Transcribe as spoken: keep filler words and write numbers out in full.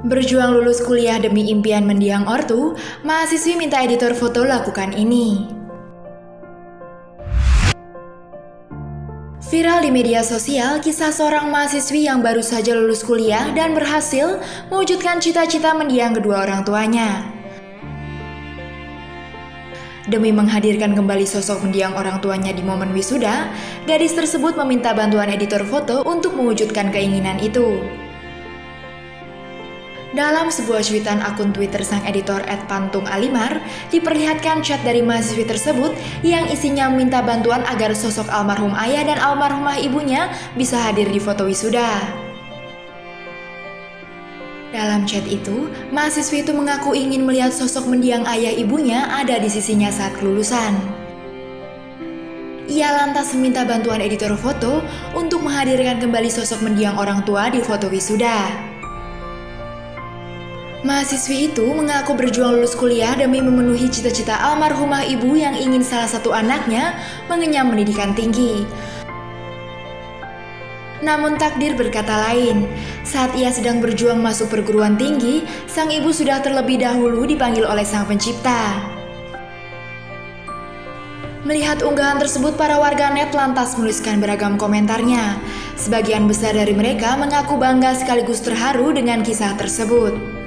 Berjuang lulus kuliah demi impian mendiang ortu, mahasiswi minta editor foto lakukan ini. Viral di media sosial kisah seorang mahasiswi yang baru saja lulus kuliah dan berhasil mewujudkan cita-cita mendiang kedua orang tuanya. Demi menghadirkan kembali sosok mendiang orang tuanya di momen wisuda, gadis tersebut meminta bantuan editor foto untuk mewujudkan keinginan itu. Dalam sebuah cuitan akun Twitter sang editor et pantung alimar, diperlihatkan chat dari mahasiswi tersebut yang isinya meminta bantuan agar sosok almarhum ayah dan almarhumah ibunya bisa hadir di foto wisuda. Dalam chat itu, mahasiswi itu mengaku ingin melihat sosok mendiang ayah ibunya ada di sisinya saat kelulusan. Ia lantas meminta bantuan editor foto untuk menghadirkan kembali sosok mendiang orang tua di foto wisuda. Mahasiswi itu mengaku berjuang lulus kuliah demi memenuhi cita-cita almarhumah ibu yang ingin salah satu anaknya mengenyam pendidikan tinggi. Namun takdir berkata lain, saat ia sedang berjuang masuk perguruan tinggi, sang ibu sudah terlebih dahulu dipanggil oleh sang pencipta. Melihat unggahan tersebut, para warganet lantas menuliskan beragam komentarnya. Sebagian besar dari mereka mengaku bangga sekaligus terharu dengan kisah tersebut.